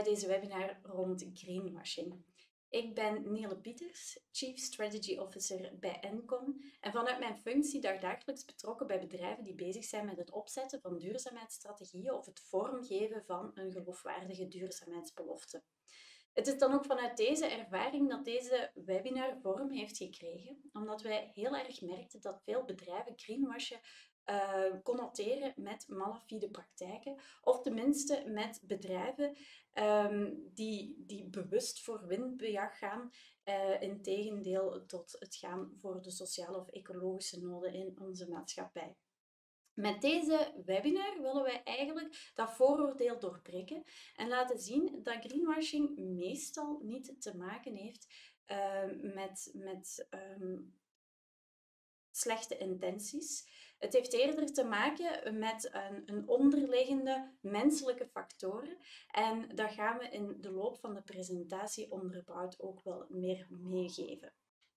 deze webinar rond greenwashing. Ik ben Nele Pieters, Chief Strategy Officer bij Encom en vanuit mijn functie dagelijks betrokken bij bedrijven die bezig zijn met het opzetten van duurzaamheidsstrategieën of het vormgeven van een geloofwaardige duurzaamheidsbelofte. Het is dan ook vanuit deze ervaring dat deze webinar vorm heeft gekregen, omdat wij heel erg merkten dat veel bedrijven greenwashen connoteren met malafide praktijken, of tenminste met bedrijven die bewust voor winstbejag gaan, in tegendeel tot het gaan voor de sociale of ecologische noden in onze maatschappij. Met deze webinar willen wij eigenlijk dat vooroordeel doorbreken en laten zien dat greenwashing meestal niet te maken heeft met slechte intenties. Het heeft eerder te maken met een onderliggende menselijke factoren en dat gaan we in de loop van de presentatie onderbouwd ook wel meer meegeven.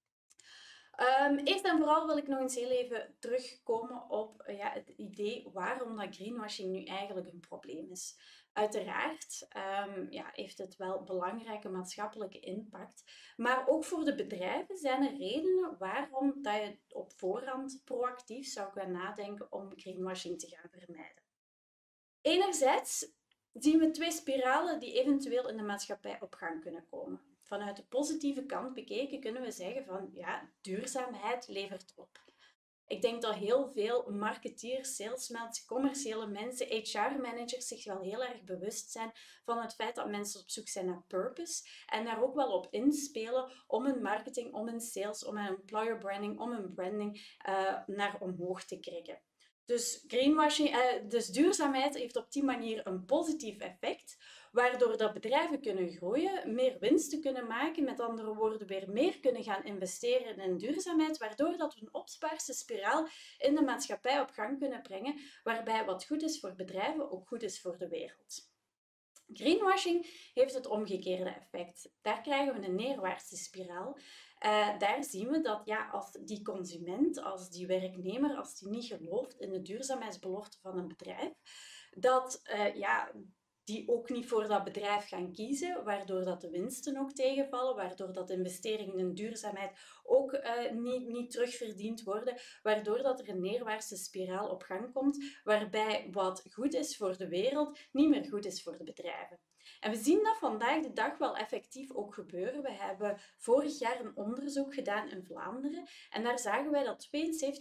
Eerst en vooral wil ik nog eens heel even terugkomen op het idee waarom dat greenwashing nu eigenlijk een probleem is. Uiteraard heeft het wel belangrijke maatschappelijke impact, maar ook voor de bedrijven zijn er redenen waarom dat je op voorhand proactief zou gaan nadenken om greenwashing te gaan vermijden. Enerzijds zien we twee spiralen die eventueel in de maatschappij op gang kunnen komen. Vanuit de positieve kant bekeken kunnen we zeggen van ja, duurzaamheid levert op. Ik denk dat heel veel marketeers, salesmen, commerciële mensen, HR-managers zich wel heel erg bewust zijn van het feit dat mensen op zoek zijn naar purpose en daar ook wel op inspelen om hun marketing, om hun sales, om hun employer branding, om hun branding naar omhoog te krikken. Dus dus duurzaamheid heeft op die manier een positief effect, waardoor dat bedrijven kunnen groeien, meer winsten kunnen maken, met andere woorden weer meer kunnen gaan investeren in duurzaamheid, waardoor dat we een opwaartse spiraal in de maatschappij op gang kunnen brengen, waarbij wat goed is voor bedrijven ook goed is voor de wereld. Greenwashing heeft het omgekeerde effect. Daar krijgen we een neerwaartse spiraal. Daar zien we dat als die consument, als die werknemer, als die niet gelooft in de duurzaamheidsbelofte van een bedrijf, dat die ook niet voor dat bedrijf gaan kiezen, waardoor dat de winsten ook tegenvallen, waardoor dat investeringen in duurzaamheid ook niet terugverdiend worden, waardoor dat er een neerwaartse spiraal op gang komt, waarbij wat goed is voor de wereld niet meer goed is voor de bedrijven. En we zien dat vandaag de dag wel effectief ook gebeuren. We hebben vorig jaar een onderzoek gedaan in Vlaanderen en daar zagen wij dat 72%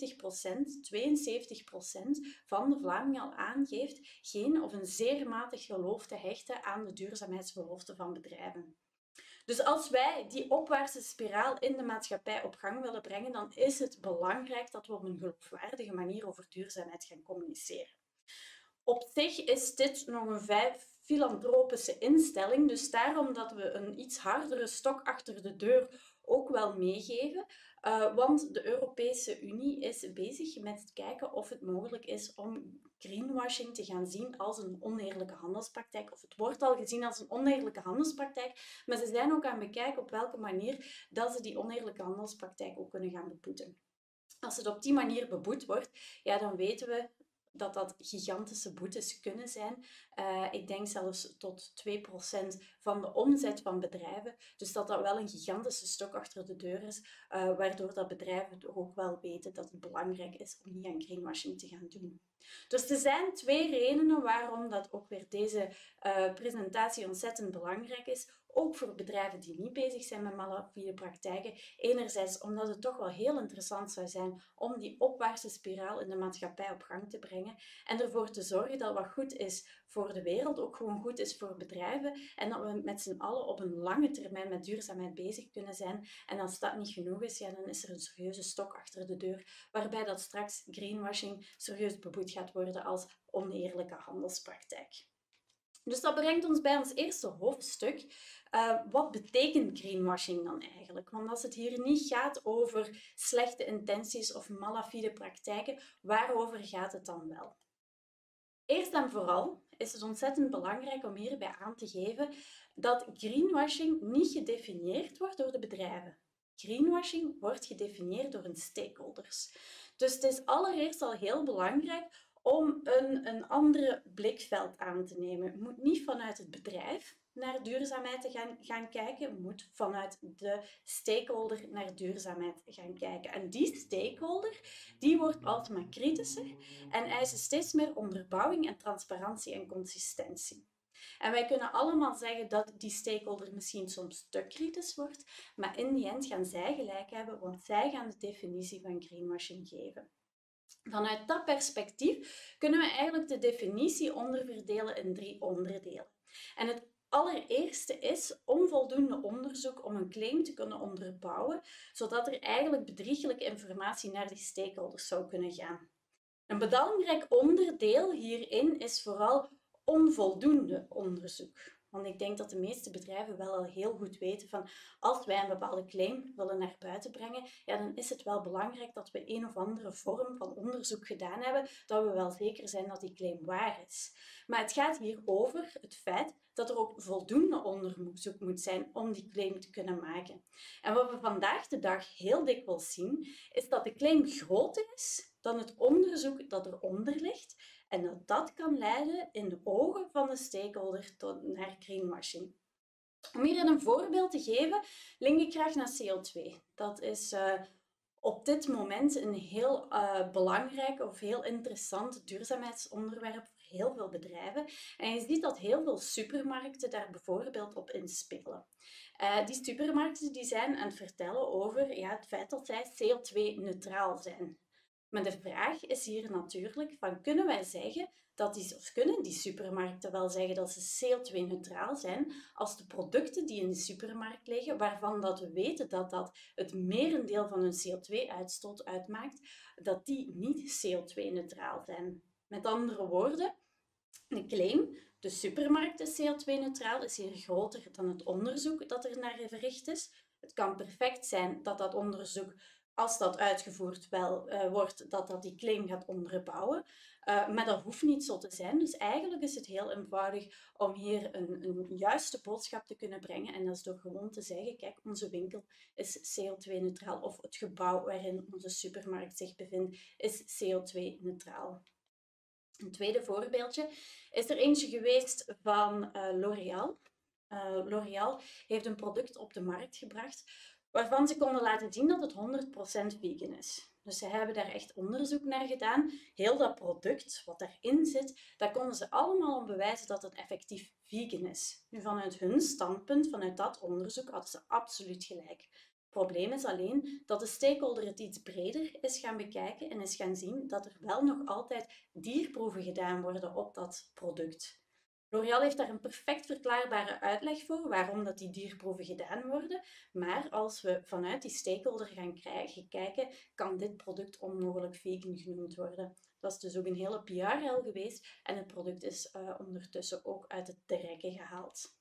van de Vlamingen al aangeeft geen of een zeer matig geloof te hechten aan de duurzaamheidsbeloften van bedrijven. Dus als wij die opwaartse spiraal in de maatschappij op gang willen brengen, dan is het belangrijk dat we op een geloofwaardige manier over duurzaamheid gaan communiceren. Op zich is dit nog een filantropische instelling, dus daarom dat we een iets hardere stok achter de deur ook wel meegeven, want de Europese Unie is bezig met het kijken of het mogelijk is om greenwashing te gaan zien als een oneerlijke handelspraktijk, of het wordt al gezien als een oneerlijke handelspraktijk, maar ze zijn ook aan het bekijken op welke manier dat ze die oneerlijke handelspraktijk ook kunnen gaan beboeten. Als het op die manier beboet wordt, dan weten we dat gigantische boetes kunnen zijn. Ik denk zelfs tot 2% van de omzet van bedrijven. Dus dat wel een gigantische stok achter de deur is, waardoor dat bedrijven toch ook wel weten dat het belangrijk is om niet aan greenwashing te gaan doen. Dus er zijn twee redenen waarom dat ook weer deze presentatie ontzettend belangrijk is. Ook voor bedrijven die niet bezig zijn met malafide praktijken. Enerzijds omdat het toch wel heel interessant zou zijn om die opwaartse spiraal in de maatschappij op gang te brengen en ervoor te zorgen dat wat goed is voor de wereld ook gewoon goed is voor bedrijven en dat we met z'n allen op een lange termijn met duurzaamheid bezig kunnen zijn. En als dat niet genoeg is, dan is er een serieuze stok achter de deur waarbij dat straks greenwashing serieus beboet gaat worden als oneerlijke handelspraktijk. Dus dat brengt ons bij ons eerste hoofdstuk. Wat betekent greenwashing dan eigenlijk? Want als het hier niet gaat over slechte intenties of malafide praktijken, waarover gaat het dan wel? Eerst en vooral is het ontzettend belangrijk om hierbij aan te geven dat greenwashing niet gedefinieerd wordt door de bedrijven. Greenwashing wordt gedefinieerd door hun stakeholders. Dus het is allereerst al heel belangrijk om een andere blikveld aan te nemen. Het moet niet vanuit het bedrijf, naar duurzaamheid te gaan kijken, moet vanuit de stakeholder naar duurzaamheid gaan kijken. En die stakeholder die wordt alsmaar kritischer en eist steeds meer onderbouwing en transparantie en consistentie. En wij kunnen allemaal zeggen dat die stakeholder misschien soms te kritisch wordt, maar in die end gaan zij gelijk hebben, want zij gaan de definitie van greenwashing geven. Vanuit dat perspectief kunnen we eigenlijk de definitie onderverdelen in 3 onderdelen. En het allereerste is onvoldoende onderzoek om een claim te kunnen onderbouwen, zodat er eigenlijk bedrieglijke informatie naar die stakeholders zou kunnen gaan. Een belangrijk onderdeel hierin is vooral onvoldoende onderzoek. Want ik denk dat de meeste bedrijven wel al heel goed weten van als wij een bepaalde claim willen naar buiten brengen, ja, dan is het wel belangrijk dat we een of andere vorm van onderzoek gedaan hebben, dat we wel zeker zijn dat die claim waar is. Maar het gaat hier over het feit dat er ook voldoende onderzoek moet zijn om die claim te kunnen maken. En wat we vandaag de dag heel dikwijls zien, is dat de claim groter is dan het onderzoek dat eronder ligt en dat dat kan leiden in de ogen van de stakeholder tot naar greenwashing. Om hier een voorbeeld te geven, link ik graag naar CO2. Dat is op dit moment een heel belangrijk of heel interessant duurzaamheidsonderwerp voor heel veel bedrijven. En je ziet dat heel veel supermarkten daar bijvoorbeeld op inspelen. Die supermarkten die zijn aan het vertellen over het feit dat zij CO2-neutraal zijn. Maar de vraag is hier natuurlijk van, kunnen wij zeggen of kunnen die supermarkten wel zeggen dat ze CO2-neutraal zijn als de producten die in de supermarkt liggen, waarvan dat we weten dat dat het merendeel van hun CO2-uitstoot uitmaakt, dat die niet CO2-neutraal zijn. Met andere woorden, de claim, de supermarkt is CO2-neutraal, is hier groter dan het onderzoek dat er naar verricht is. Het kan perfect zijn dat dat onderzoek, als dat uitgevoerd wordt, dat die claim gaat onderbouwen. Maar dat hoeft niet zo te zijn. Dus eigenlijk is het heel eenvoudig om hier een juiste boodschap te kunnen brengen. En dat is door gewoon te zeggen, kijk, onze winkel is CO2-neutraal of het gebouw waarin onze supermarkt zich bevindt is CO2-neutraal. Een tweede voorbeeldje is er eentje geweest van L'Oréal. L'Oréal heeft een product op de markt gebracht waarvan ze konden laten zien dat het 100% vegan is. Dus ze hebben daar echt onderzoek naar gedaan. Heel dat product wat daarin zit, daar konden ze allemaal om bewijzen dat het effectief vegan is. Nu, vanuit hun standpunt, vanuit dat onderzoek, hadden ze absoluut gelijk. Het probleem is alleen dat de stakeholder het iets breder is gaan bekijken en is gaan zien dat er wel nog altijd dierproeven gedaan worden op dat product. L'Oréal heeft daar een perfect verklaarbare uitleg voor waarom dat die dierproeven gedaan worden. Maar als we vanuit die stakeholder gaan kijken, kan dit product onmogelijk vegan genoemd worden. Dat is dus ook een hele PR-rel geweest en het product is ondertussen ook uit de rekken gehaald.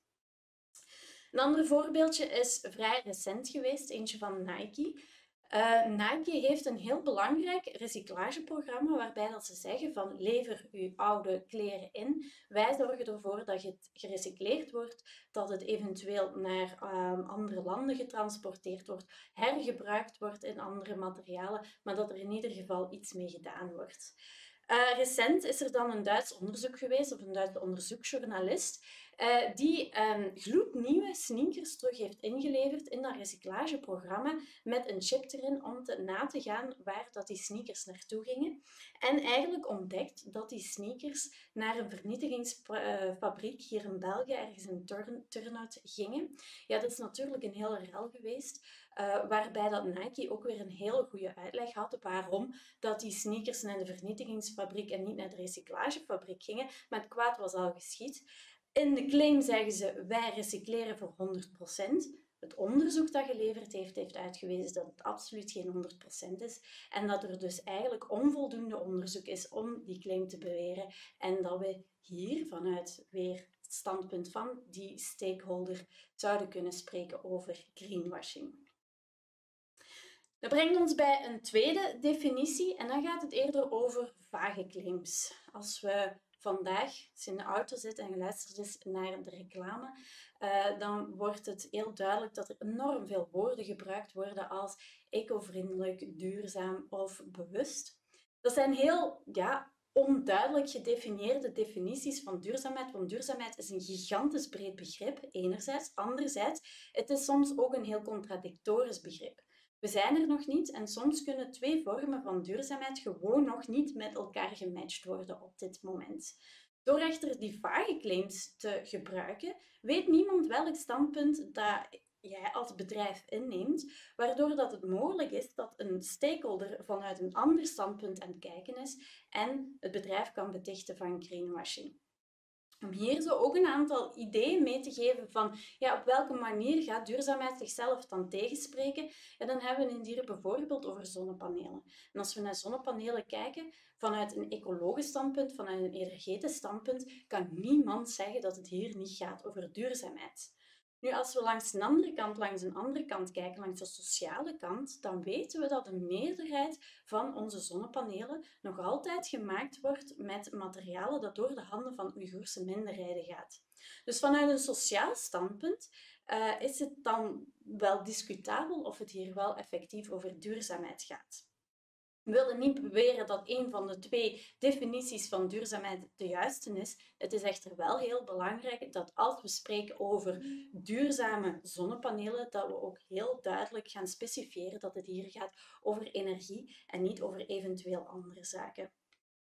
Een ander voorbeeldje is vrij recent geweest, eentje van Nike. Nike heeft een heel belangrijk recyclageprogramma waarbij dat ze zeggen van lever uw oude kleren in. Wij zorgen ervoor dat het gerecycleerd wordt, dat het eventueel naar andere landen getransporteerd wordt, hergebruikt wordt in andere materialen, maar dat er in ieder geval iets mee gedaan wordt. Recent is er dan een Duits onderzoek geweest, of een Duitse onderzoeksjournalist, die gloednieuwe sneakers terug heeft ingeleverd in dat recyclageprogramma met een chip erin om na te gaan waar dat die sneakers naartoe gingen. En eigenlijk ontdekt dat die sneakers naar een vernietigingsfabriek hier in België, ergens in Turnhout, gingen. Ja, dat is natuurlijk een hele rel geweest, waarbij dat Nike ook weer een hele goede uitleg had waarom dat die sneakers naar de vernietigingsfabriek en niet naar de recyclagefabriek gingen. Maar het kwaad was al geschied. In de claim zeggen ze, wij recycleren voor 100%. Het onderzoek dat geleverd heeft uitgewezen dat het absoluut geen 100% is. En dat er dus eigenlijk onvoldoende onderzoek is om die claim te beweren. En dat we hier vanuit weer het standpunt van die stakeholder zouden kunnen spreken over greenwashing. Dat brengt ons bij een tweede definitie en dan gaat het eerder over vage claims. Als we vandaag in de auto zit en geluisterd is naar de reclame, dan wordt het heel duidelijk dat er enorm veel woorden gebruikt worden als ecovriendelijk, duurzaam of bewust. Dat zijn heel onduidelijk gedefinieerde definities van duurzaamheid, want duurzaamheid is een gigantisch breed begrip, enerzijds. Anderzijds, het is soms ook een heel contradictorisch begrip. We zijn er nog niet en soms kunnen twee vormen van duurzaamheid gewoon nog niet met elkaar gematcht worden op dit moment. Door echter die vage claims te gebruiken, weet niemand welk standpunt dat jij als bedrijf inneemt, waardoor dat het mogelijk is dat een stakeholder vanuit een ander standpunt aan het kijken is en het bedrijf kan betichten van greenwashing. Om hier zo ook een aantal ideeën mee te geven van op welke manier gaat duurzaamheid zichzelf dan tegenspreken. En dan hebben we het hier bijvoorbeeld over zonnepanelen. En als we naar zonnepanelen kijken, vanuit een ecologisch standpunt, vanuit een energetisch standpunt, kan niemand zeggen dat het hier niet gaat over duurzaamheid. Nu, als we langs een andere kant kijken, langs de sociale kant, dan weten we dat de meerderheid van onze zonnepanelen nog altijd gemaakt wordt met materialen dat door de handen van Oeigoerse minderheden gaat. Dus vanuit een sociaal standpunt is het dan wel discutabel of het hier wel effectief over duurzaamheid gaat. We willen niet beweren dat een van de twee definities van duurzaamheid de juiste is. Het is echter wel heel belangrijk dat als we spreken over duurzame zonnepanelen, dat we ook heel duidelijk gaan specifieren dat het hier gaat over energie en niet over eventueel andere zaken.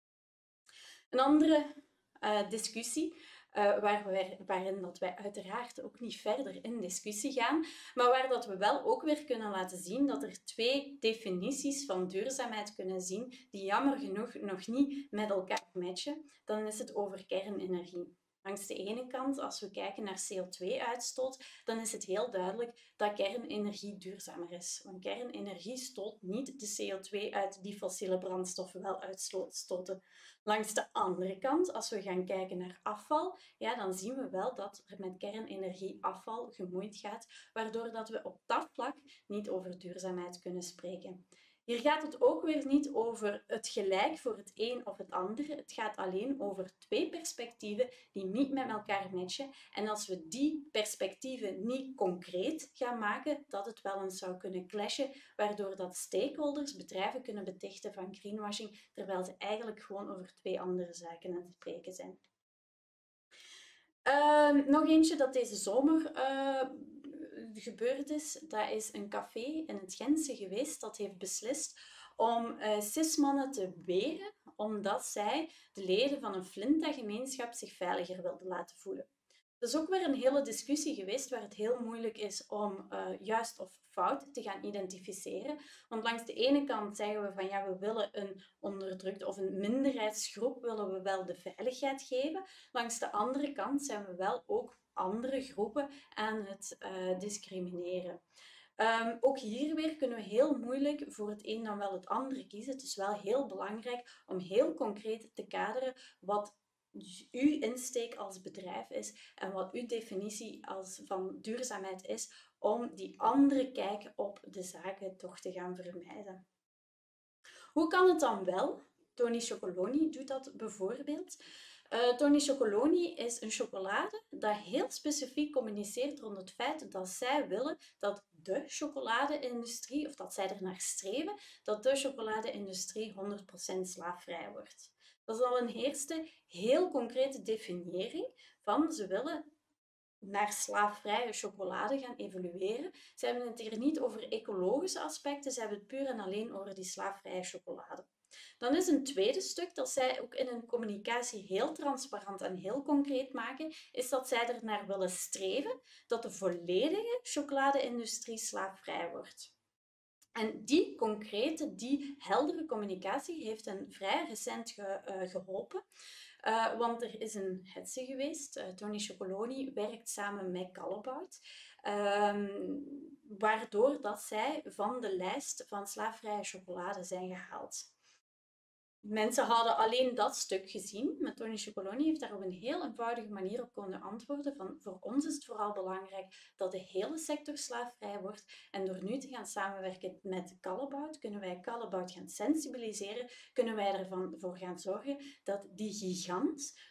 Een andere discussie waarin dat wij uiteraard ook niet verder in discussie gaan, maar waar dat we wel ook weer kunnen laten zien dat er twee definities van duurzaamheid kunnen zien die jammer genoeg nog niet met elkaar matchen, dan is het over kernenergie. Langs de ene kant, als we kijken naar CO2-uitstoot, dan is het heel duidelijk dat kernenergie duurzamer is. Want kernenergie stoot niet de CO2 uit die fossiele brandstoffen wel uitstoten. Langs de andere kant, als we gaan kijken naar afval, dan zien we wel dat er met kernenergie afval gemoeid gaat, waardoor dat we op dat vlak niet over duurzaamheid kunnen spreken. Hier gaat het ook weer niet over het gelijk voor het een of het ander. Het gaat alleen over twee perspectieven die niet met elkaar matchen. En als we die perspectieven niet concreet gaan maken, dat het wel eens zou kunnen clashen, waardoor dat stakeholders bedrijven kunnen betichten van greenwashing, terwijl ze eigenlijk gewoon over twee andere zaken aan het spreken zijn. Nog eentje dat deze zomer gebeurd is, dat is een café in het Gentse geweest dat heeft beslist om cis-mannen te weren omdat zij, de leden van een Flinta-gemeenschap, zich veiliger wilden laten voelen. Dat is ook weer een hele discussie geweest waar het heel moeilijk is om juist of fout te gaan identificeren. Want langs de ene kant zeggen we van we willen een onderdrukte of een minderheidsgroep willen we wel de veiligheid geven. Langs de andere kant zijn we wel ook andere groepen aan het discrimineren. Ook hier weer kunnen we heel moeilijk voor het een dan wel het andere kiezen. Het is wel heel belangrijk om heel concreet te kaderen wat uw insteek als bedrijf is en wat uw definitie van duurzaamheid is, om die andere kijk op de zaken toch te gaan vermijden. Hoe kan het dan wel? Tony Chocolonely doet dat bijvoorbeeld. Tony Chocolonely is een chocolade dat heel specifiek communiceert rond het feit dat zij willen dat de chocolade-industrie, of dat zij ernaar streven, dat de chocolade-industrie 100% slaafvrij wordt. Dat is al een eerste heel concrete definiëring van ze willen naar slaafvrije chocolade gaan evolueren. Ze hebben het hier niet over ecologische aspecten, ze hebben het puur en alleen over die slaafvrije chocolade. Dan is een tweede stuk dat zij ook in hun communicatie heel transparant en heel concreet maken, is dat zij ernaar willen streven dat de volledige chocolade-industrie slaafvrij wordt. En die concrete, die heldere communicatie heeft hen vrij recent geholpen. Want er is een hetze geweest. Tony Chocolonely werkt samen met Callebaut. Waardoor dat zij van de lijst van slaafvrije chocolade zijn gehaald. Mensen hadden alleen dat stuk gezien, maar Tony Chocolonely heeft daar op een heel eenvoudige manier op kunnen antwoorden. Voor ons is het vooral belangrijk dat de hele sector slaafvrij wordt. En door nu te gaan samenwerken met Callebaut, kunnen wij Callebaut gaan sensibiliseren, kunnen wij ervoor gaan zorgen dat die gigant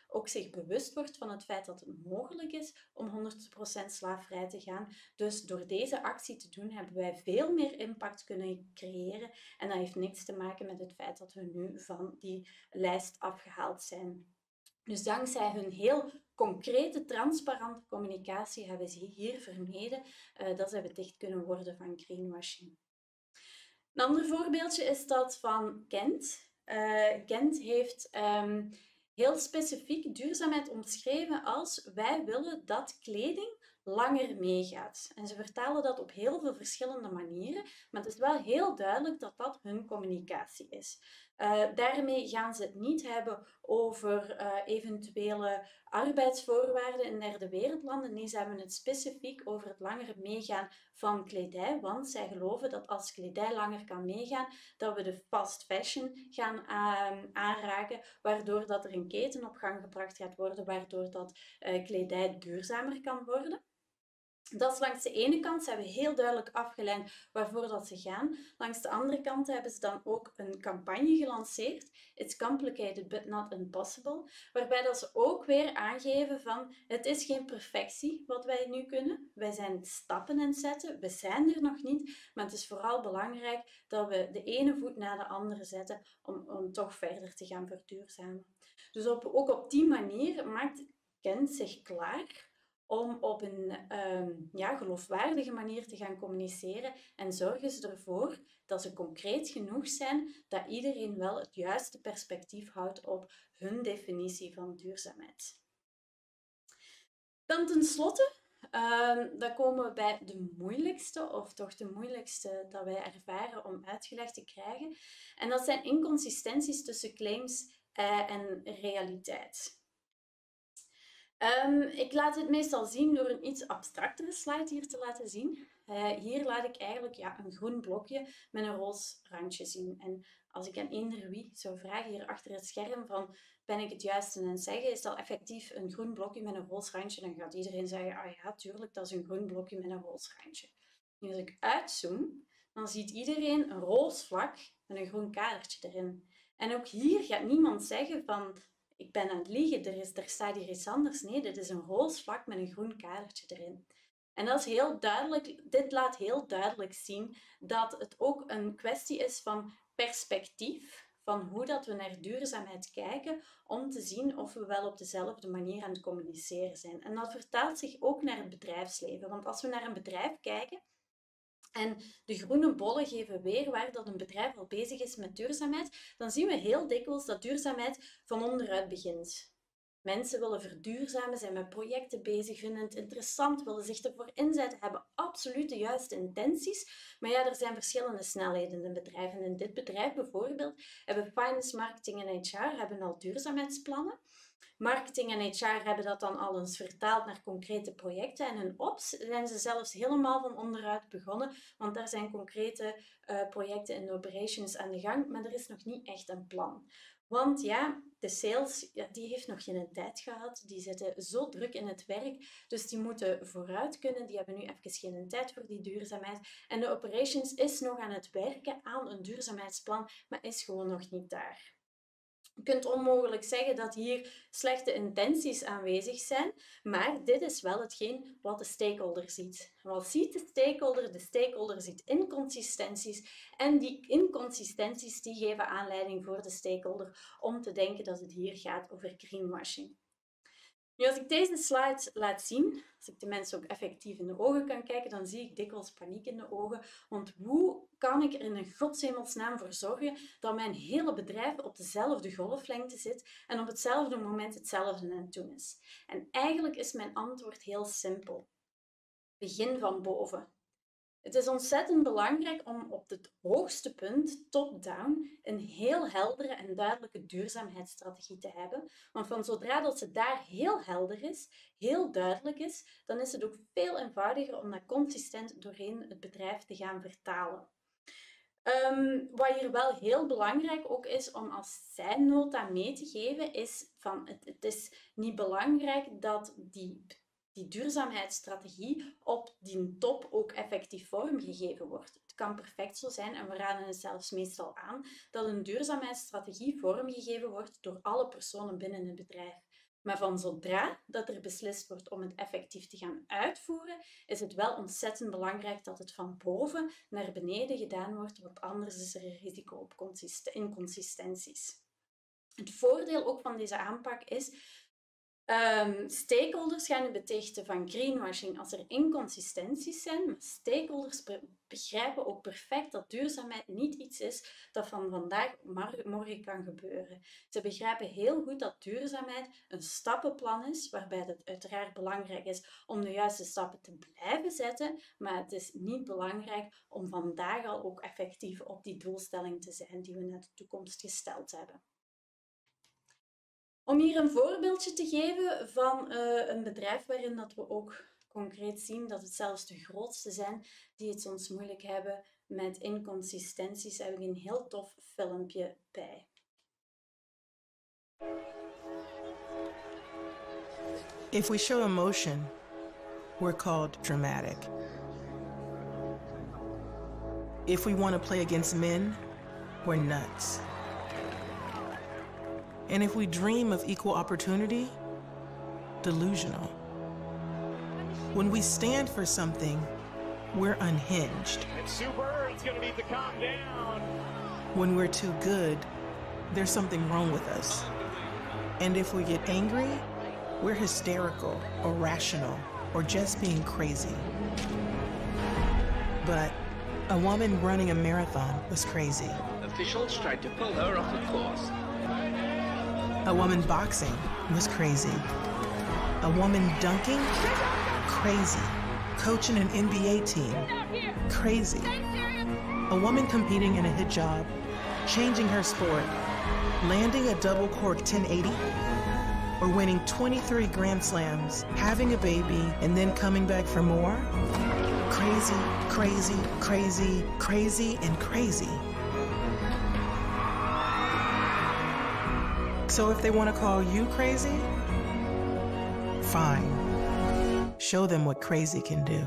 ook zich bewust wordt van het feit dat het mogelijk is om 100% slaafvrij te gaan. Dus door deze actie te doen, hebben wij veel meer impact kunnen creëren. En dat heeft niks te maken met het feit dat we nu van die lijst afgehaald zijn. Dus dankzij hun heel concrete, transparante communicatie hebben ze hier vermeden dat ze beticht kunnen worden van greenwashing. Een ander voorbeeldje is dat van Gent. Gent heeft heel specifiek duurzaamheid omschreven als: wij willen dat kleding langer meegaat. En ze vertalen dat op heel veel verschillende manieren, maar het is wel heel duidelijk dat dat hun communicatie is. Daarmee gaan ze het niet hebben over eventuele arbeidsvoorwaarden in derde wereldlanden. Nee, ze hebben het specifiek over het langer meegaan van kledij, want zij geloven dat als kledij langer kan meegaan, dat we de fast fashion gaan aanraken, waardoor dat er een keten op gang gebracht gaat worden, waardoor dat kledij duurzamer kan worden. Dat is langs de ene kant. Ze hebben heel duidelijk afgeleid waarvoor dat ze gaan. Langs de andere kant hebben ze dan ook een campagne gelanceerd. It's complicated but not impossible. Waarbij dat ze ook weer aangeven van: het is geen perfectie wat wij nu kunnen. Wij zijn stappen aan het zetten. We zijn er nog niet. Maar het is vooral belangrijk dat we de ene voet na de andere zetten om toch verder te gaan verduurzamen. Dus ook op die manier maakt Gent zich klaar om op een geloofwaardige manier te gaan communiceren en zorgen ze ervoor dat ze concreet genoeg zijn dat iedereen wel het juiste perspectief houdt op hun definitie van duurzaamheid. Dan tenslotte, dan komen we bij de moeilijkste, of toch de moeilijkste dat wij ervaren om uitgelegd te krijgen. En dat zijn inconsistenties tussen claims en realiteit. Ik laat het meestal zien door een iets abstractere slide hier te laten zien. Hier laat ik eigenlijk een groen blokje met een roze randje zien. En als ik aan eender wie zou vragen hier achter het scherm van: ben ik het juiste aan het zeggen? Is dat effectief een groen blokje met een roze randje? Dan gaat iedereen zeggen: ah ja, tuurlijk, dat is een groen blokje met een roze randje. Nu als ik uitzoom, dan ziet iedereen een roze vlak met een groen kadertje erin. En ook hier gaat niemand zeggen van: ik ben aan het liegen, er staat hier iets anders. Nee, dit is een roze vlak met een groen kadertje erin. En dat is heel duidelijk, dit laat heel duidelijk zien dat het ook een kwestie is van perspectief, van hoe dat we naar duurzaamheid kijken, om te zien of we wel op dezelfde manier aan het communiceren zijn. En dat vertaalt zich ook naar het bedrijfsleven. Want als we naar een bedrijf kijken en de groene bollen geven weer waar dat een bedrijf al bezig is met duurzaamheid, dan zien we heel dikwijls dat duurzaamheid van onderuit begint. Mensen willen verduurzamen, zijn met projecten bezig, vinden het interessant, willen zich ervoor inzetten, hebben absoluut de juiste intenties. Maar ja, er zijn verschillende snelheden in bedrijven. In dit bedrijf bijvoorbeeld hebben finance, marketing en HR hebben al duurzaamheidsplannen. Marketing en HR hebben dat dan al eens vertaald naar concrete projecten. En in Ops zijn ze zelfs helemaal van onderuit begonnen, want daar zijn concrete projecten en operations aan de gang, maar er is nog niet echt een plan. Want ja, de sales die heeft nog geen tijd gehad. Die zitten zo druk in het werk, dus die moeten vooruit kunnen. Die hebben nu even geen tijd voor die duurzaamheid. En de operations is nog aan het werken aan een duurzaamheidsplan, maar is gewoon nog niet daar. Je kunt onmogelijk zeggen dat hier slechte intenties aanwezig zijn, maar dit is wel hetgeen wat de stakeholder ziet. Wat ziet de stakeholder? De stakeholder ziet inconsistenties en die inconsistenties die geven aanleiding voor de stakeholder om te denken dat het hier gaat over greenwashing. Nu, als ik deze slide laat zien, als ik de mensen ook effectief in de ogen kan kijken, dan zie ik dikwijls paniek in de ogen. Want hoe kan ik er in een godshemelsnaam voor zorgen dat mijn hele bedrijf op dezelfde golflengte zit en op hetzelfde moment hetzelfde aan het doen is? En eigenlijk is mijn antwoord heel simpel. Begin van boven. Het is ontzettend belangrijk om op het hoogste punt, top-down, een heel heldere en duidelijke duurzaamheidsstrategie te hebben. Want van zodra dat ze daar heel helder is, heel duidelijk is, dan is het ook veel eenvoudiger om dat consistent doorheen het bedrijf te gaan vertalen. Wat hier wel heel belangrijk ook is om als zijnota mee te geven, is van het is niet belangrijk dat die duurzaamheidsstrategie op die top ook effectief vormgegeven wordt. Het kan perfect zo zijn, en we raden het zelfs meestal aan, dat een duurzaamheidsstrategie vormgegeven wordt door alle personen binnen het bedrijf. Maar van zodra dat er beslist wordt om het effectief te gaan uitvoeren, is het wel ontzettend belangrijk dat het van boven naar beneden gedaan wordt, want anders is er een risico op inconsistenties. Het voordeel ook van deze aanpak is, stakeholders gaan u betichten van greenwashing als er inconsistenties zijn, maar stakeholders begrijpen ook perfect dat duurzaamheid niet iets is dat van vandaag op morgen kan gebeuren. Ze begrijpen heel goed dat duurzaamheid een stappenplan is, waarbij het uiteraard belangrijk is om de juiste stappen te blijven zetten, maar het is niet belangrijk om vandaag al ook effectief op die doelstelling te zijn die we naar de toekomst gesteld hebben. Om hier een voorbeeldje te geven van een bedrijf waarin dat we ook concreet zien dat het zelfs de grootste zijn die het soms moeilijk hebben met inconsistenties, heb ik een heel tof filmpje bij. If we show emotion, we're called dramatic. If we want to play against men, we're nuts. And if we dream of equal opportunity, delusional. When we stand for something, we're unhinged. It's Super, it's gonna need to calm down. When we're too good, there's something wrong with us. And if we get angry, we're hysterical or rational or just being crazy. But a woman running a marathon was crazy. Officials tried to pull her off the course. A woman boxing was crazy. A woman dunking? Crazy. Coaching an NBA team? Crazy. A woman competing in a hijab, changing her sport, landing a double cork 1080, or winning 23 Grand Slams, having a baby, and then coming back for more? Crazy, crazy, crazy, crazy, and crazy. So if they want to call you crazy, fine. Show them what crazy can do.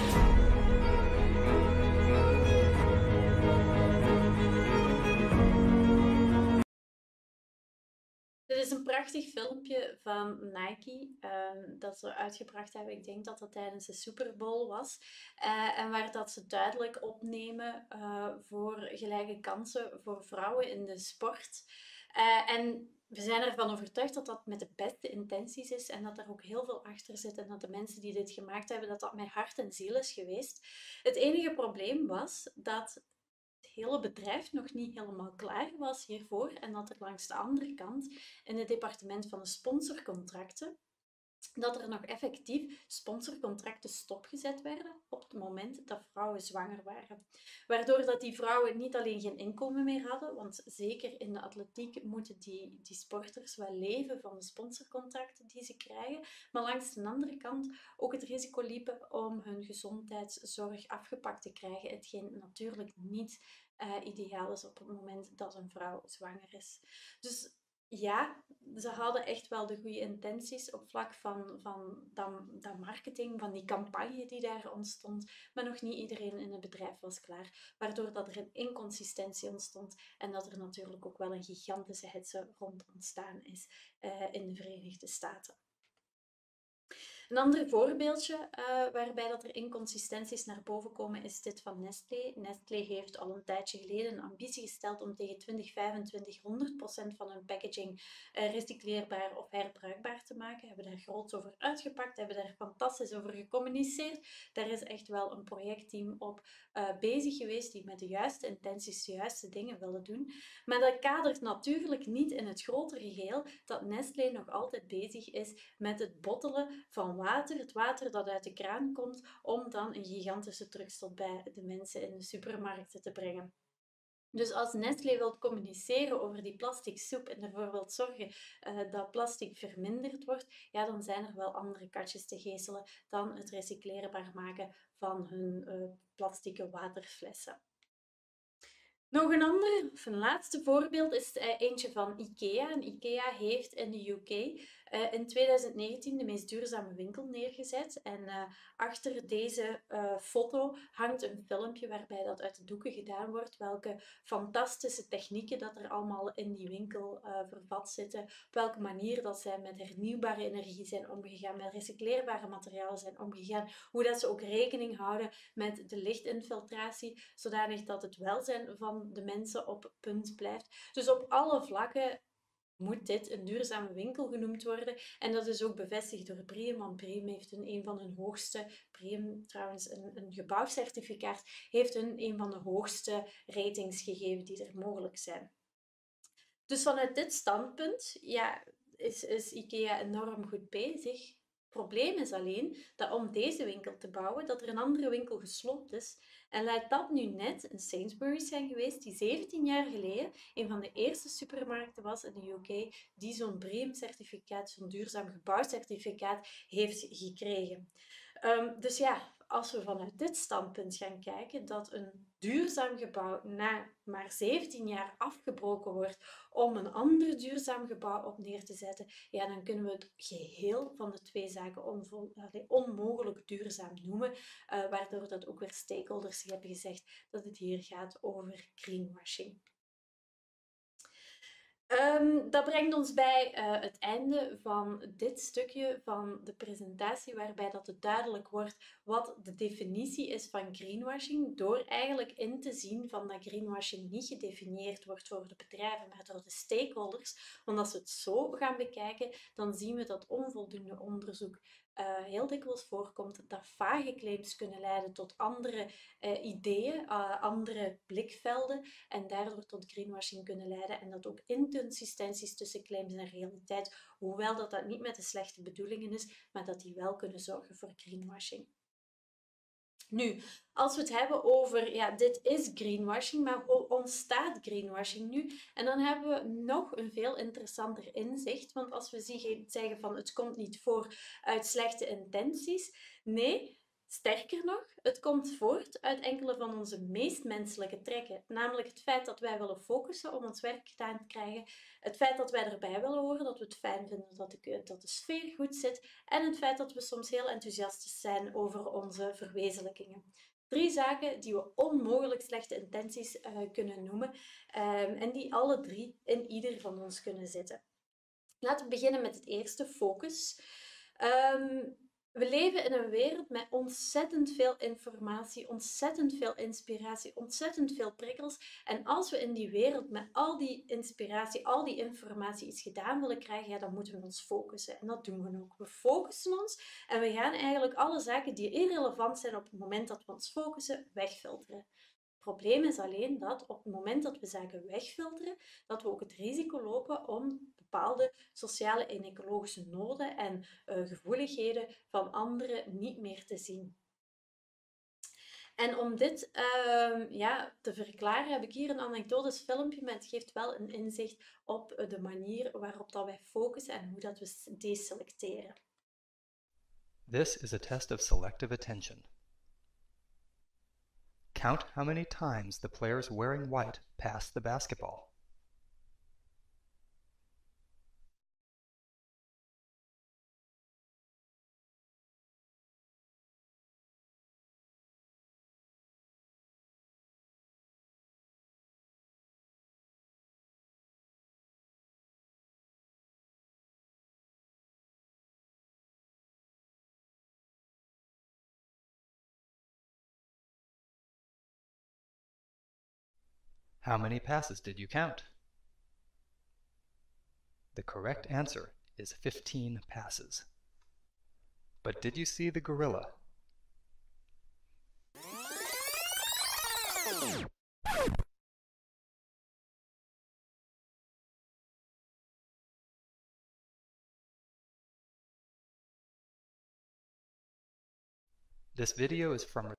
Dit is een prachtig filmpje van Nike dat ze uitgebracht hebben. Ik denk dat dat tijdens de Super Bowl was. En waar dat ze duidelijk opnemen voor gelijke kansen voor vrouwen in de sport. En we zijn ervan overtuigd dat dat met de beste intenties is en dat er ook heel veel achter zit en dat de mensen die dit gemaakt hebben, dat dat met hart en ziel is geweest. Het enige probleem was dat het hele bedrijf nog niet helemaal klaar was hiervoor en dat er langs de andere kant in het departement van de sponsorcontracten dat er nog effectief sponsorcontracten stopgezet werden op het moment dat vrouwen zwanger waren. Waardoor dat die vrouwen niet alleen geen inkomen meer hadden, want zeker in de atletiek moeten die sporters wel leven van de sponsorcontracten die ze krijgen, maar langs de andere kant ook het risico liepen om hun gezondheidszorg afgepakt te krijgen, hetgeen natuurlijk niet ideaal is op het moment dat een vrouw zwanger is. Dus ja, ze hadden echt wel de goede intenties op vlak van dat marketing, van die campagne die daar ontstond. Maar nog niet iedereen in het bedrijf was klaar. Waardoor dat er een inconsistentie ontstond en dat er natuurlijk ook wel een gigantische hetze rond ontstaan is in de Verenigde Staten. Een ander voorbeeldje waarbij dat er inconsistenties naar boven komen is dit van Nestlé. Nestlé heeft al een tijdje geleden een ambitie gesteld om tegen 2025 100% van hun packaging recycleerbaar of herbruikbaar te maken. Hebben daar groots over uitgepakt, hebben daar fantastisch over gecommuniceerd. Daar is echt wel een projectteam op bezig geweest die met de juiste intenties de juiste dingen willen doen. Maar dat kadert natuurlijk niet in het grotere geheel dat Nestlé nog altijd bezig is met het bottelen van water, het water dat uit de kraan komt, om dan een gigantische terugstoot bij de mensen in de supermarkten te brengen. Dus als Nestlé wilt communiceren over die plastic soep en ervoor wilt zorgen dat plastic verminderd wordt, ja, dan zijn er wel andere katjes te geeselen dan het recycleerbaar maken van hun plastieke waterflessen. Nog een ander, of een laatste voorbeeld, is eentje van IKEA. En IKEA heeft in de UK in 2019 de meest duurzame winkel neergezet. En achter deze foto hangt een filmpje waarbij dat uit de doeken gedaan wordt. Welke fantastische technieken dat er allemaal in die winkel vervat zitten. Op welke manier dat zij met hernieuwbare energie zijn omgegaan, met recycleerbare materialen zijn omgegaan. Hoe dat ze ook rekening houden met de lichtinfiltratie, zodanig dat het welzijn van de mensen op punt blijft. Dus op alle vlakken moet dit een duurzame winkel genoemd worden. En dat is ook bevestigd door Breem, want Breem heeft een van hun hoogste, Breem trouwens een gebouwcertificaat, heeft een van de hoogste ratings gegeven die er mogelijk zijn. Dus vanuit dit standpunt ja, is IKEA enorm goed bezig. Het probleem is alleen dat om deze winkel te bouwen, dat er een andere winkel gesloopt is. En laat dat nu net een Sainsbury's zijn geweest, die 17 jaar geleden een van de eerste supermarkten was in de UK, die zo'n BREEAM-certificaat, zo'n duurzaam gebouwcertificaat heeft gekregen. Dus ja, als we vanuit dit standpunt gaan kijken, dat een duurzaam gebouw na maar 17 jaar afgebroken wordt om een ander duurzaam gebouw op neer te zetten, ja, dan kunnen we het geheel van de twee zaken onmogelijk duurzaam noemen, waardoor dat ook weer stakeholders hebben gezegd dat het hier gaat over greenwashing. Dat brengt ons bij het einde van dit stukje van de presentatie, waarbij dat het duidelijk wordt wat de definitie is van greenwashing, door eigenlijk in te zien van dat greenwashing niet gedefinieerd wordt door de bedrijven, maar door de stakeholders. Want als we het zo gaan bekijken, dan zien we dat onvoldoende onderzoek heel dikwijls voorkomt, dat vage claims kunnen leiden tot andere ideeën, andere blikvelden en daardoor tot greenwashing kunnen leiden en dat ook inconsistenties tussen claims en realiteit, hoewel dat niet met de slechte bedoelingen is, maar dat die wel kunnen zorgen voor greenwashing. Nu, als we het hebben over, ja, dit is greenwashing, maar hoe ontstaat greenwashing nu? En dan hebben we nog een veel interessanter inzicht, want als we zeggen van het komt niet voor uit slechte intenties, nee, sterker nog, het komt voort uit enkele van onze meest menselijke trekken, namelijk het feit dat wij willen focussen om ons werk gedaan te krijgen, het feit dat wij erbij willen horen, dat we het fijn vinden dat de sfeer goed zit en het feit dat we soms heel enthousiast zijn over onze verwezenlijkingen. 3 zaken die we onmogelijk slechte intenties kunnen noemen en die alle 3 in ieder van ons kunnen zitten. Laten we beginnen met het eerste, focus. We leven in een wereld met ontzettend veel informatie, ontzettend veel inspiratie, ontzettend veel prikkels. En als we in die wereld met al die inspiratie, al die informatie iets gedaan willen krijgen, ja, dan moeten we ons focussen. En dat doen we ook. We focussen ons en we gaan eigenlijk alle zaken die irrelevant zijn op het moment dat we ons focussen, wegfilteren. Het probleem is alleen dat op het moment dat we zaken wegfilteren, dat we ook het risico lopen om bepaalde sociale en ecologische noden en gevoeligheden van anderen niet meer te zien. En om dit te verklaren heb ik hier een anekdotisch filmpje, maar het geeft wel een inzicht op de manier waarop dat wij focussen en hoe dat we deselecteren. This is a test of selective attention. Count how many times the players wearing white pass the basketball. How many passes did you count? The correct answer is 15 passes. But did you see the gorilla? This video is from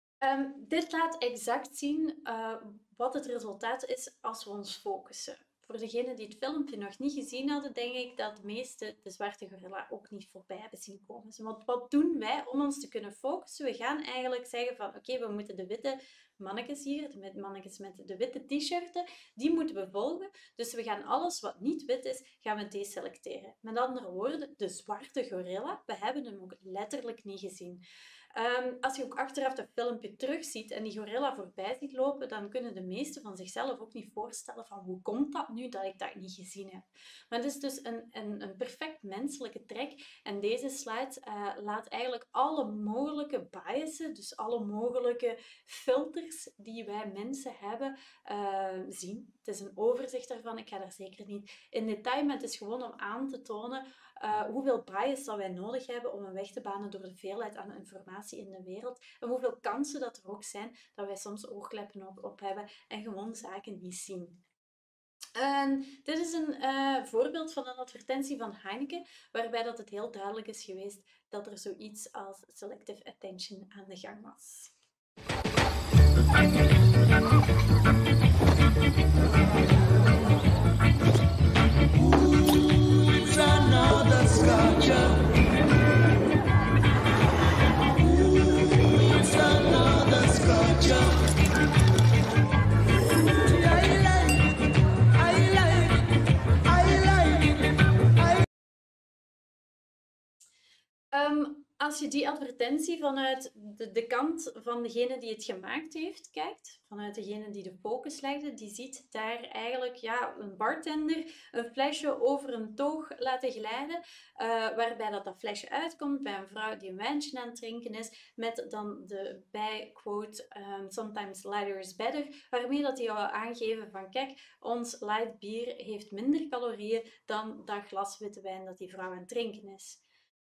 dit laat exact zien wat het resultaat is als we ons focussen. voor degenen die het filmpje nog niet gezien hadden, denk ik dat de meesten de zwarte gorilla ook niet voorbij hebben zien komen. Dus wat doen wij om ons te kunnen focussen? We gaan eigenlijk zeggen van oké, we moeten de witte mannetjes hier, de mannetjes met de witte t-shirten, die moeten we volgen. Dus we gaan alles wat niet wit is, gaan we deselecteren. Met andere woorden, de zwarte gorilla, we hebben hem ook letterlijk niet gezien. Als je ook achteraf dat filmpje terugziet en die gorilla voorbij ziet lopen, dan kunnen de meesten van zichzelf ook niet voorstellen van hoe komt dat nu dat ik dat niet gezien heb. Maar het is dus een perfect menselijke trek en deze slide laat eigenlijk alle mogelijke biasen, dus alle mogelijke filters die wij mensen hebben, zien. Het is een overzicht daarvan, ik ga daar zeker niet in detail, maar het is gewoon om aan te tonen hoeveel bias dat wij nodig hebben om een weg te banen door de veelheid aan informatie in de wereld en hoeveel kansen dat er ook zijn dat wij soms oogkleppen op hebben en gewoon zaken niet zien. Dit is een voorbeeld van een advertentie van Heineken, waarbij dat het heel duidelijk is geweest dat er zoiets als selective attention aan de gang was. Als je die advertentie vanuit de kant van degene die het gemaakt heeft kijkt, vanuit degene die de focus legde, die ziet daar eigenlijk een bartender een flesje over een toog laten glijden, waarbij dat flesje uitkomt bij een vrouw die een wijntje aan het drinken is, met dan de bijquote sometimes lighter is better, waarmee dat die wil aangeven van kijk, ons light bier heeft minder calorieën dan dat glas witte wijn dat die vrouw aan het drinken is.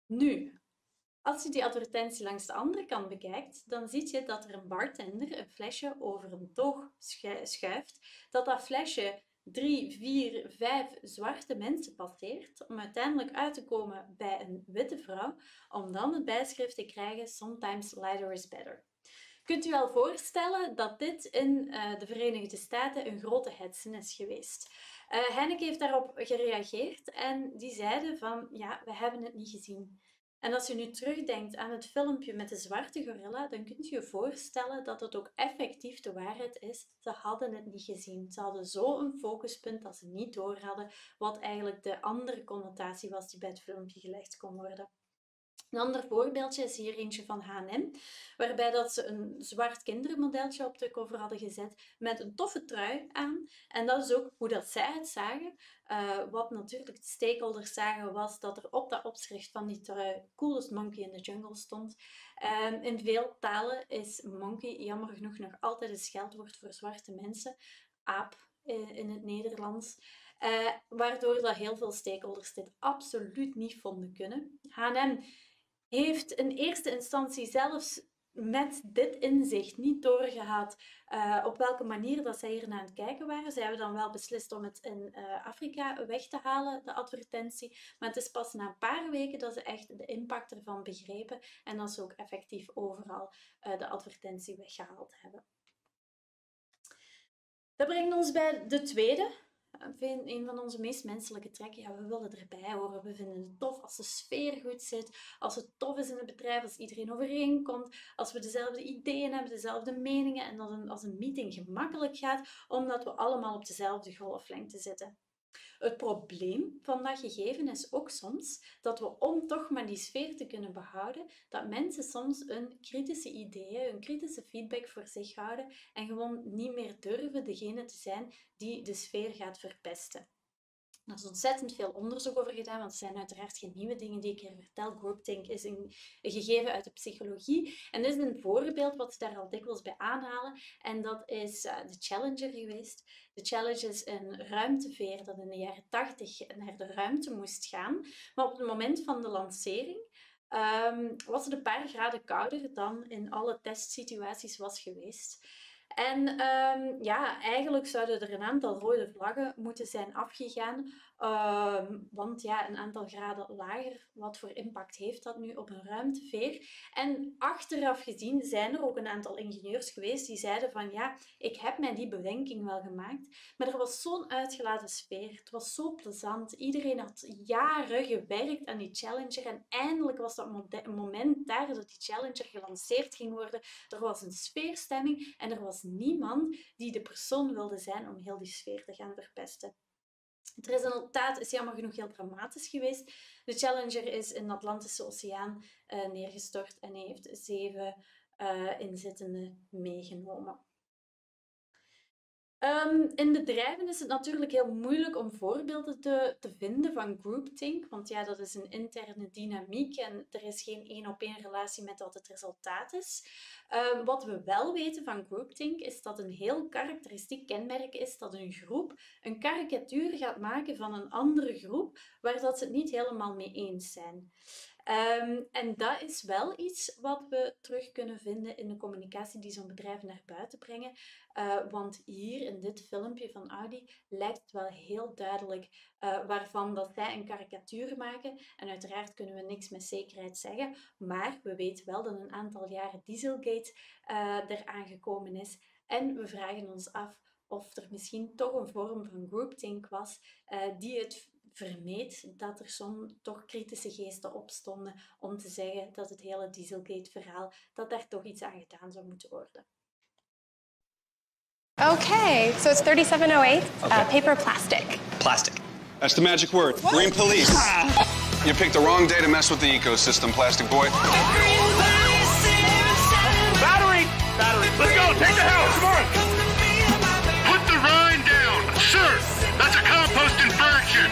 Nu, als je die advertentie langs de andere kant bekijkt, dan zie je dat er een bartender een flesje over een toog schuift, dat flesje 3, 4, 5 zwarte mensen passeert, om uiteindelijk uit te komen bij een witte vrouw, om dan het bijschrift te krijgen, sometimes lighter is better. Kunt u wel voorstellen dat dit in de Verenigde Staten een grote hetze is geweest. Heineken heeft daarop gereageerd en die zeiden van ja, we hebben het niet gezien. En als je nu terugdenkt aan het filmpje met de zwarte gorilla, dan kunt je je voorstellen dat het ook effectief de waarheid is. Ze hadden het niet gezien. Ze hadden zo'n focuspunt dat ze niet door hadden wat eigenlijk de andere connotatie was die bij het filmpje gelegd kon worden. Een ander voorbeeldje is hier eentje van H&M, waarbij dat ze een zwart kindermodeltje op de cover hadden gezet met een toffe trui aan. En dat is ook hoe dat zij het zagen. Wat natuurlijk de stakeholders zagen was dat er op dat opschrift van die trui Coolest Monkey in the Jungle stond. In veel talen is monkey jammer genoeg nog altijd een scheldwoord voor zwarte mensen. Aap in het Nederlands. Waardoor dat heel veel stakeholders dit absoluut niet vonden kunnen. H&M heeft in eerste instantie zelfs met dit inzicht niet doorgehad op welke manier dat zij hier naar het kijken waren. Zij hebben dan wel beslist om het in Afrika weg te halen, de advertentie. Maar het is pas na een paar weken dat ze echt de impact ervan begrepen en dat ze ook effectief overal de advertentie weggehaald hebben. Dat brengt ons bij de tweede. Een van onze meest menselijke trekken. Ja, we willen erbij horen. We vinden het tof als de sfeer goed zit. Als het tof is in het bedrijf. Als iedereen overeenkomt. Als we dezelfde ideeën hebben. Dezelfde meningen. En als een meeting gemakkelijk gaat. Omdat we allemaal op dezelfde golflengte zitten. Het probleem van dat gegeven is ook soms dat we, om toch maar die sfeer te kunnen behouden, dat mensen soms hun kritische ideeën, hun kritische feedback voor zich houden en gewoon niet meer durven degene te zijn die de sfeer gaat verpesten. Er is ontzettend veel onderzoek over gedaan, want het zijn uiteraard geen nieuwe dingen die ik hier vertel. Groupthink is een gegeven uit de psychologie. En dit is een voorbeeld wat ze daar al dikwijls bij aanhalen. En dat is de Challenger geweest. De Challenger is een ruimteveer dat in de jaren 80 naar de ruimte moest gaan. Maar op het moment van de lancering was het een paar graden kouder dan in alle testsituaties was geweest. En ja, eigenlijk zouden er een aantal rode vlaggen moeten zijn afgegaan. Want ja, een aantal graden lager, wat voor impact heeft dat nu op een ruimteveer? En achteraf gezien zijn er ook een aantal ingenieurs geweest die zeiden van ja, ik heb mij die bedenking wel gemaakt, maar er was zo'n uitgelaten sfeer. Het was zo plezant. Iedereen had jaren gewerkt aan die Challenger en eindelijk was dat moment daar dat die Challenger gelanceerd ging worden. Er was een sfeerstemming en er was niemand die de persoon wilde zijn om heel die sfeer te gaan verpesten. Het resultaat is jammer genoeg heel dramatisch geweest. De Challenger is in de Atlantische Oceaan neergestort en heeft 7 inzittenden meegenomen. In bedrijven is het natuurlijk heel moeilijk om voorbeelden te vinden van groupthink, want ja, dat is een interne dynamiek en er is geen 1-op-1 relatie met wat het resultaat is. Wat we wel weten van groupthink is dat een heel karakteristiek kenmerk is dat een groep een karikatuur gaat maken van een andere groep waar dat ze het niet helemaal mee eens zijn. En dat is wel iets wat we terug kunnen vinden in de communicatie die zo'n bedrijf naar buiten brengen. Want hier in dit filmpje van Audi lijkt het wel heel duidelijk waarvan dat zij een karikatuur maken. En uiteraard kunnen we niks met zekerheid zeggen, maar we weten wel dat een aantal jaren Dieselgate eraan gekomen is. En we vragen ons af of er misschien toch een vorm van groupthink was die het vermeed dat er soms toch kritische geesten opstonden om te zeggen dat het hele Dieselgate-verhaal, dat daar toch iets aan gedaan zou moeten worden. Okay, so it's 3708, paper plastic. Plastic. That's the magic word. What? Green police. You picked the wrong day to mess with the ecosystem, plastic boy. Battery! Battery. Let's go! Take the house! Come on! Put the rind down! Sir, that's a compost inversion!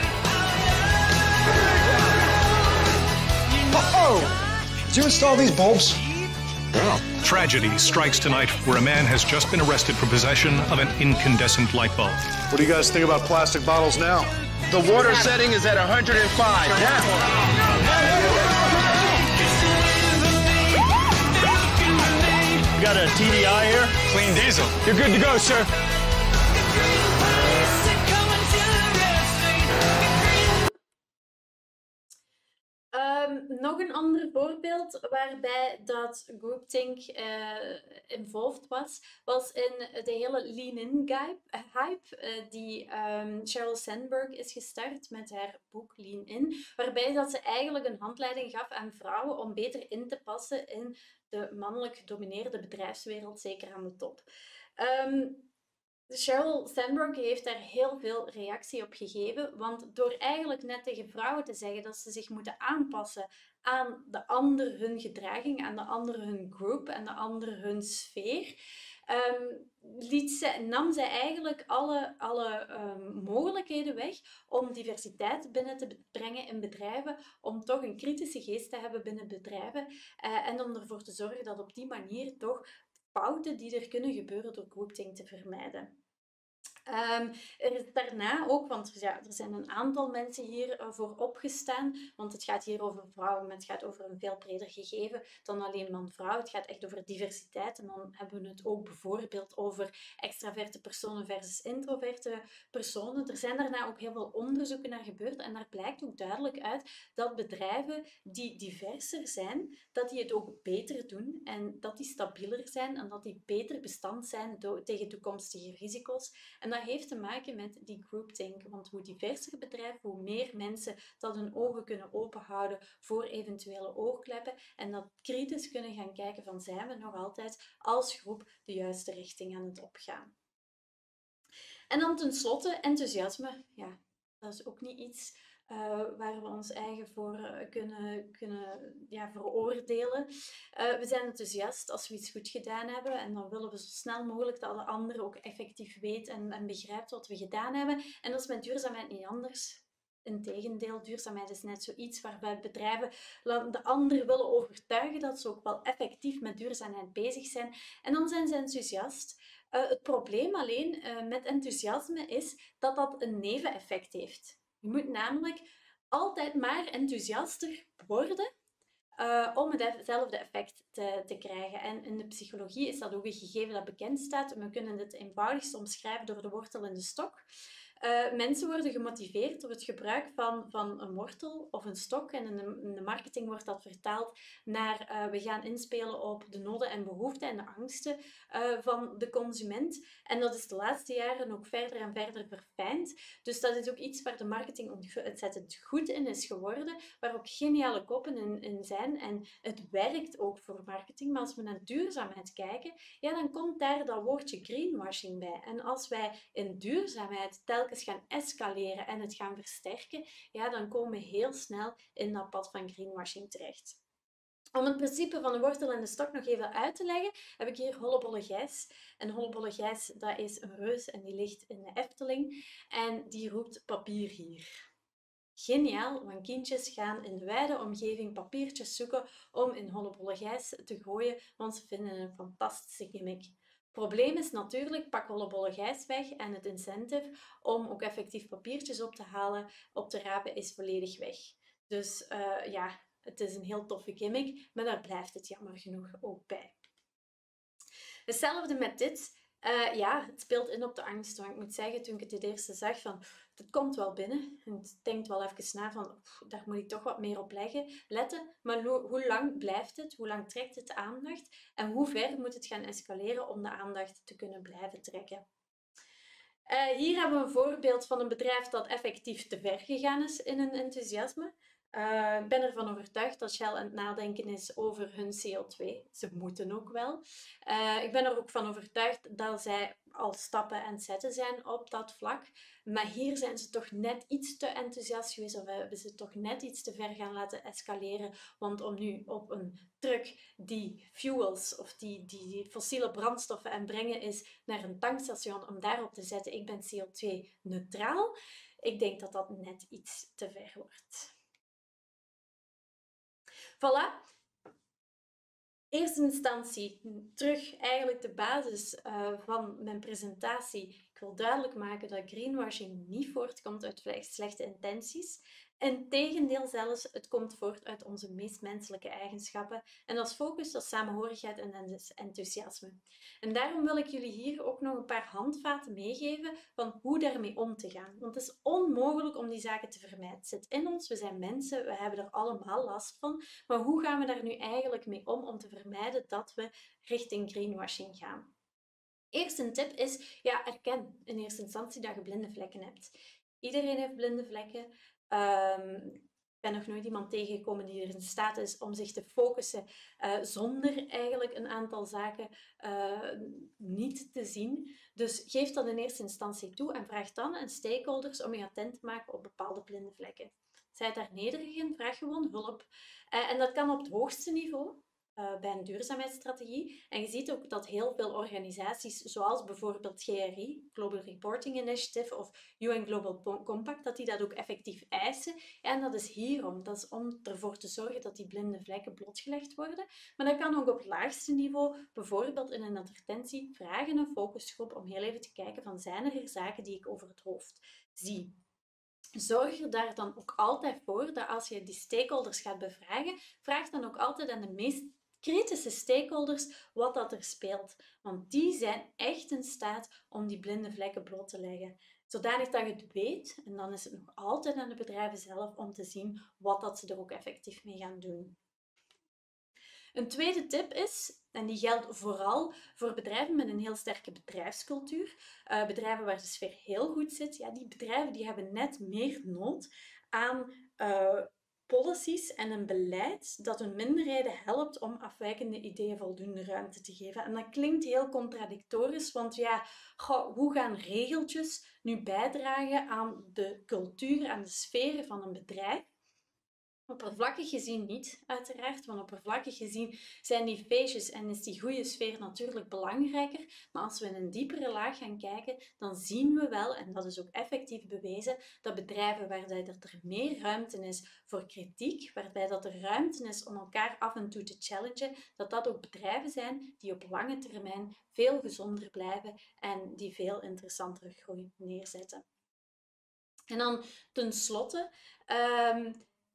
Oh! Did you install these bulbs? Oh. Tragedy strikes tonight where a man has just been arrested for possession of an incandescent light bulb. What do you guys think about plastic bottles now? The water setting is at 105. Yeah. You got a TDI here? Clean diesel. You're good to go, sir. Nog een ander voorbeeld waarbij dat groupthink involved was in de hele lean-in hype die Sheryl Sandberg is gestart met haar boek Lean-in, waarbij dat ze eigenlijk een handleiding gaf aan vrouwen om beter in te passen in de mannelijk gedomineerde bedrijfswereld, zeker aan de top. Sheryl Sandberg heeft daar heel veel reactie op gegeven, want door eigenlijk net tegen vrouwen te zeggen dat ze zich moeten aanpassen aan de ander hun gedraging, aan de ander hun groep en de ander hun sfeer, nam zij eigenlijk alle mogelijkheden weg om diversiteit binnen te brengen in bedrijven, om toch een kritische geest te hebben binnen bedrijven en om ervoor te zorgen dat op die manier toch fouten die er kunnen gebeuren door groupthink te vermijden. Er is daarna ook, want ja, er zijn een aantal mensen hier voor opgestaan, want het gaat hier over vrouwen, maar het gaat over een veel breder gegeven dan alleen man-vrouw. Het gaat echt over diversiteit en dan hebben we het ook bijvoorbeeld over extraverte personen versus introverte personen. Er zijn daarna ook heel veel onderzoeken naar gebeurd en daar blijkt ook duidelijk uit dat bedrijven die diverser zijn, dat die het ook beter doen en dat die stabieler zijn en dat die beter bestand zijn tegen toekomstige risico's. En dat heeft te maken met die groupthink, want hoe diverser bedrijf, hoe meer mensen dat hun ogen kunnen openhouden voor eventuele oogkleppen en dat kritisch kunnen gaan kijken van zijn we nog altijd als groep de juiste richting aan het opgaan. En dan tenslotte enthousiasme. Ja, dat is ook niet iets waar we ons eigen voor kunnen veroordelen. We zijn enthousiast als we iets goed gedaan hebben en dan willen we zo snel mogelijk dat de ander ook effectief weet en begrijpt wat we gedaan hebben. En dat is met duurzaamheid niet anders. Integendeel, duurzaamheid is net zoiets waarbij bedrijven de ander willen overtuigen dat ze ook wel effectief met duurzaamheid bezig zijn. En dan zijn ze enthousiast. Het probleem alleen met enthousiasme is dat dat een neveneffect heeft. Je moet namelijk altijd maar enthousiaster worden om hetzelfde effect te krijgen. En in de psychologie is dat ook een gegeven dat bekend staat. We kunnen dit eenvoudigst omschrijven door de wortel en de stok. Mensen worden gemotiveerd door het gebruik van een wortel of een stok. En in de marketing wordt dat vertaald naar we gaan inspelen op de noden en behoeften en de angsten van de consument. En dat is de laatste jaren ook verder en verder verfijnd. Dus dat is ook iets waar de marketing ontzettend goed in is geworden, waar ook geniale koppen in zijn. En het werkt ook voor marketing. Maar als we naar duurzaamheid kijken, ja, dan komt daar dat woordje greenwashing bij. En als wij in duurzaamheid telkens gaan escaleren en het gaan versterken, ja, dan komen we heel snel in dat pad van greenwashing terecht. Om het principe van de wortel en de stok nog even uit te leggen, heb ik hier Hollebolle Gijs. En Hollebolle Gijs, dat is een reus en die ligt in de Efteling. En die roept papier hier. Geniaal, want kindjes gaan in de wijde omgeving papiertjes zoeken om in Hollebolle Gijs te gooien, want ze vinden een fantastische gimmick. Probleem is natuurlijk, pak Hollebolle Gijs weg en het incentive om ook effectief papiertjes op te halen, op te rapen, is volledig weg. Dus ja, het is een heel toffe gimmick, maar daar blijft het jammer genoeg ook bij. Hetzelfde met dit. Ja, het speelt in op de angst. Want ik moet zeggen, toen ik het eerste zag, van het komt wel binnen. En het denkt wel even na van, daar moet ik toch wat meer op letten. Maar hoe lang blijft het? Hoe lang trekt het de aandacht? En hoe ver moet het gaan escaleren om de aandacht te kunnen blijven trekken? Hier hebben we een voorbeeld van een bedrijf dat effectief te ver gegaan is in hun enthousiasme. Ik ben ervan overtuigd dat Shell aan het nadenken is over hun CO2. Ze moeten ook wel. Ik ben er ook van overtuigd dat zij al stappen aan het zetten zijn op dat vlak. Maar hier zijn ze toch net iets te enthousiast geweest, of hebben ze toch net iets te ver gaan laten escaleren. Want om nu op een truck die fuels of die fossiele brandstoffen aan brengen is naar een tankstation om daarop te zetten, ik ben CO2-neutraal, ik denk dat dat net iets te ver wordt. Voilà. Eerste instantie, terug eigenlijk de basis van mijn presentatie. Ik wil duidelijk maken dat greenwashing niet voortkomt uit slechte intenties. Integendeel zelfs, het komt voort uit onze meest menselijke eigenschappen. En dat is focus, dat is samenhorigheid en enthousiasme. En daarom wil ik jullie hier ook nog een paar handvaten meegeven van hoe daarmee om te gaan. Want het is onmogelijk om die zaken te vermijden. Het zit in ons, we zijn mensen, we hebben er allemaal last van. Maar hoe gaan we daar nu eigenlijk mee om te vermijden dat we richting greenwashing gaan? Eerst een tip is, ja, erken in eerste instantie dat je blinde vlekken hebt. Iedereen heeft blinde vlekken. Ik ben nog nooit iemand tegengekomen die er in staat is om zich te focussen zonder eigenlijk een aantal zaken niet te zien. Dus geef dat in eerste instantie toe en vraag dan aan stakeholders om je attent te maken op bepaalde blinde vlekken. Zij daar nederig in, vraag gewoon hulp. En dat kan op het hoogste niveau. Bij een duurzaamheidsstrategie. En je ziet ook dat heel veel organisaties, zoals bijvoorbeeld GRI, Global Reporting Initiative of UN Global Compact, dat die dat ook effectief eisen. En dat is hierom. Dat is om ervoor te zorgen dat die blinde vlekken blootgelegd worden. Maar dat kan ook op het laagste niveau, bijvoorbeeld in een advertentie, vragen een focusgroep om heel even te kijken van zijn er zaken die ik over het hoofd zie. Zorg er daar dan ook altijd voor dat als je die stakeholders gaat bevragen, vraag dan ook altijd aan de meest kritische stakeholders wat dat er speelt. Want die zijn echt in staat om die blinde vlekken bloot te leggen. Zodanig dat je het weet, en dan is het nog altijd aan de bedrijven zelf om te zien wat dat ze er ook effectief mee gaan doen. Een tweede tip is, en die geldt vooral voor bedrijven met een heel sterke bedrijfscultuur, bedrijven waar de sfeer heel goed zit, ja, die bedrijven die hebben net meer nood aan policies en een beleid dat hun minderheden helpt om afwijkende ideeën voldoende ruimte te geven. En dat klinkt heel contradictorisch, want ja, hoe gaan regeltjes nu bijdragen aan de cultuur, aan de sfeer van een bedrijf? Oppervlakkig gezien niet, uiteraard, want oppervlakkig gezien zijn die feestjes en is die goede sfeer natuurlijk belangrijker. Maar als we in een diepere laag gaan kijken, dan zien we wel, en dat is ook effectief bewezen, dat bedrijven waarbij er meer ruimte is voor kritiek, waarbij dat er ruimte is om elkaar af en toe te challengen, dat dat ook bedrijven zijn die op lange termijn veel gezonder blijven en die veel interessantere groei neerzetten. En dan tenslotte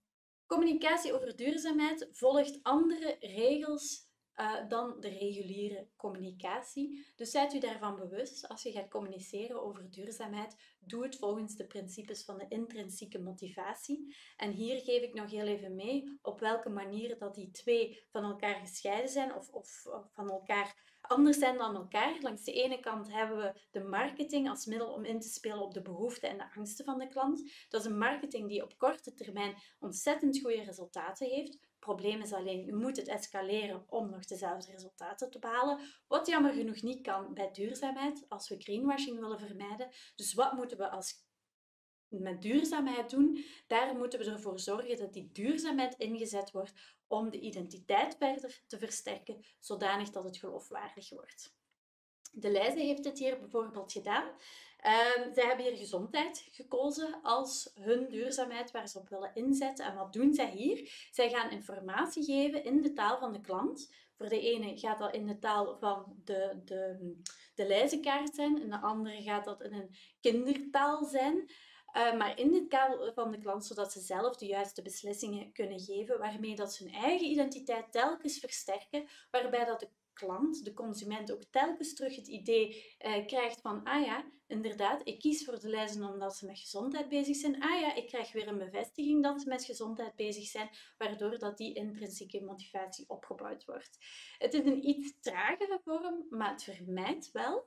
Communicatie over duurzaamheid volgt andere regels dan de reguliere communicatie. Dus zijt u daarvan bewust, als je gaat communiceren over duurzaamheid, doe het volgens de principes van de intrinsieke motivatie. En hier geef ik nog heel even mee op welke manier dat die twee van elkaar gescheiden zijn of van elkaar anders zijn dan elkaar. Langs de ene kant hebben we de marketing als middel om in te spelen op de behoeften en de angsten van de klant. Dat is een marketing die op korte termijn ontzettend goede resultaten heeft. Het probleem is alleen, u moet het escaleren om nog dezelfde resultaten te behalen. Wat jammer genoeg niet kan bij duurzaamheid, als we greenwashing willen vermijden. Dus wat moeten we met duurzaamheid doen? Daar moeten we ervoor zorgen dat die duurzaamheid ingezet wordt om de identiteit verder te versterken, zodanig dat het geloofwaardig wordt. De Leize heeft dit hier bijvoorbeeld gedaan. Zij hebben hier gezondheid gekozen als hun duurzaamheid waar ze op willen inzetten. En wat doen zij hier? Zij gaan informatie geven in de taal van de klant. Voor de ene gaat dat in de taal van de Leizekaart zijn, en de andere gaat dat in een kindertaal zijn. Maar in de taal van de klant, zodat ze zelf de juiste beslissingen kunnen geven, waarmee dat ze hun eigen identiteit telkens versterken, waarbij dat de klant, de consument, ook telkens terug het idee krijgt van, ah ja, inderdaad, ik kies voor de Leize omdat ze met gezondheid bezig zijn. Ah ja, ik krijg weer een bevestiging dat ze met gezondheid bezig zijn, waardoor dat die intrinsieke motivatie opgebouwd wordt. Het is een iets tragere vorm, maar het vermijdt wel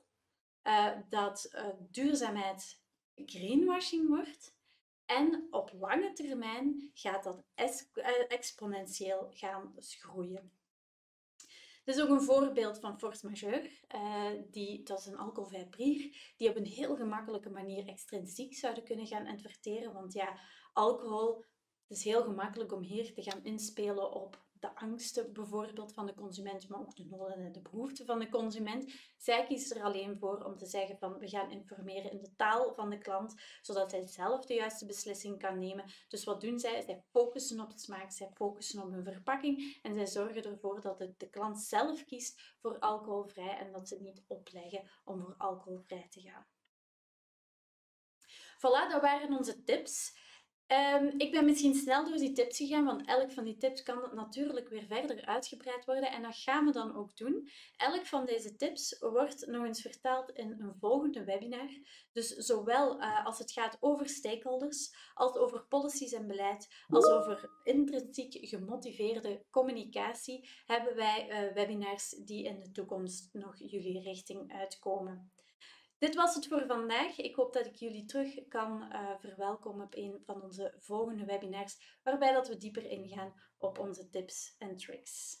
dat duurzaamheid greenwashing wordt. En op lange termijn gaat dat exponentieel gaan groeien. Dit is ook een voorbeeld van force majeure. Dat is een alcoholvrij bier, die op een heel gemakkelijke manier extrinsiek zouden kunnen gaan adverteren. Want ja, alcohol, het is heel gemakkelijk om hier te gaan inspelen op de angsten bijvoorbeeld van de consument, maar ook de noden en de behoeften van de consument. Zij kiezen er alleen voor om te zeggen van we gaan informeren in de taal van de klant, zodat hij zelf de juiste beslissing kan nemen. Dus wat doen zij? Zij focussen op de smaak, zij focussen op hun verpakking en zij zorgen ervoor dat de klant zelf kiest voor alcoholvrij en dat ze het niet opleggen om voor alcoholvrij te gaan. Voilà, dat waren onze tips. Ik ben misschien snel door die tips gegaan, want elk van die tips kan natuurlijk weer verder uitgebreid worden en dat gaan we dan ook doen. Elk van deze tips wordt nog eens vertaald in een volgende webinar. Dus zowel als het gaat over stakeholders, als over policies en beleid, als over intrinsiek gemotiveerde communicatie, hebben wij webinars die in de toekomst nog jullie richting uitkomen. Dit was het voor vandaag. Ik hoop dat ik jullie terug kan verwelkomen op een van onze volgende webinars, waarbij dat we dieper ingaan op onze tips en tricks.